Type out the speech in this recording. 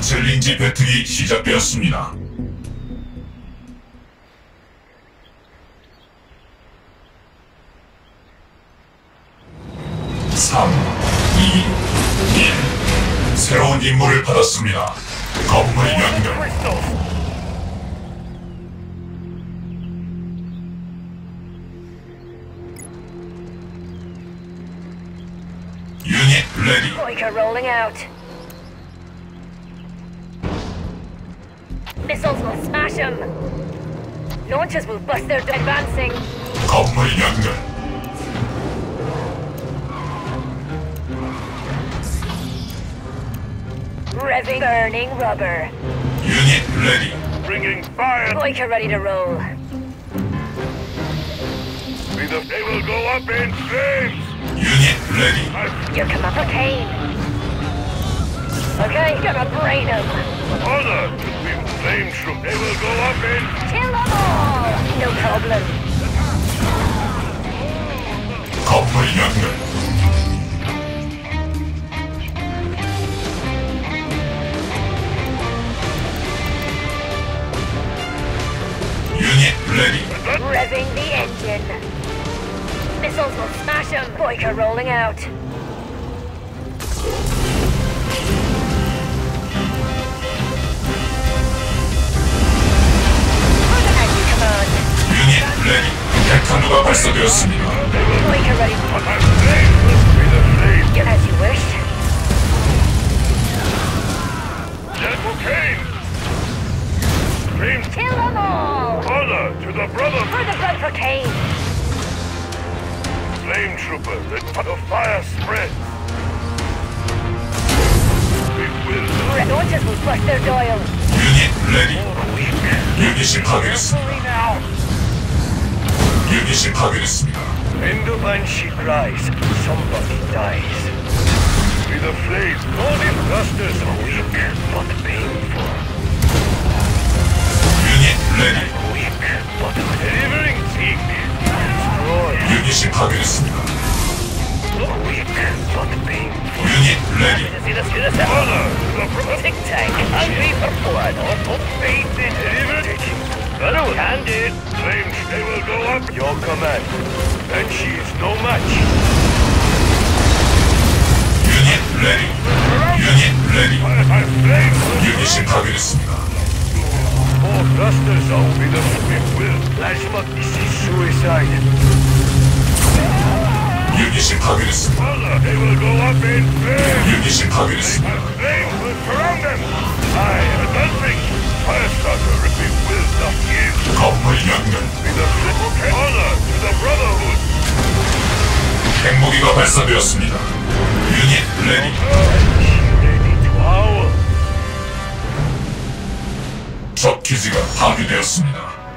챌린지 배틀이 시작되었습니다. 3, 2, 1. 새로운 임무를 받았습니다. 건물 연결. 유닛 레디. Boyka rolling out. Missiles will smash them. Launchers will bust their advancing. 건물 연결. Revving burning rubber. 유닛 레디. Bringing fire. Boyka ready to roll. They will go up in flames. 유닛 레디. Here come up a cane. Okay, gonna brain them. Order to be flame troop. They will go up in. Kill them all. No problem. 건물 연결. 유닛 레디. Revving the engine. Missiles will smash them. Boyka rolling out. As you command. 유닛 레디. 핵탄두가 발사되었습니다. Boyka ready. My flame will be the flame. Get as you wish. General Kane. Flame. Kill them all. Order to the brother. For the blood for Kane. Flame trooper. The fire spreads. We will. Launchers will bust their doyle. 유닛 레디. 유닛이 파괴됐습니다. Now. 유닛이 파괴됐습니다. In the banshee cries, somebody dies. With the flames, golden thrusters are weak but painful. 유닛 레디. Weak but delivering thick. Destroy. 유닛이 파괴됐습니다. Weak but painful. 유닛 레디. Honor to the Tic-tac. Hungry for blood. faith in taking. Handed. Flames, they will go up. Your command. And she is no match. 유닛 레디. 유닛 레디. Flames. 유닛이 파괴됐습니다. More thrusters are with the swift will. Plasma, this is suicide. 유닛이 파괴됐습니다. Honor, they will go up in flames. 유닛이 파괴됐습니다. Flames will surround them. I am advancing. Firestarter, we will not give. 건물 연결. With the flip. Honor to the Brotherhood. 핵무기가 발사되었습니다. 유닛 레디. Ready to howl. 적 기지가 파괴되었습니다.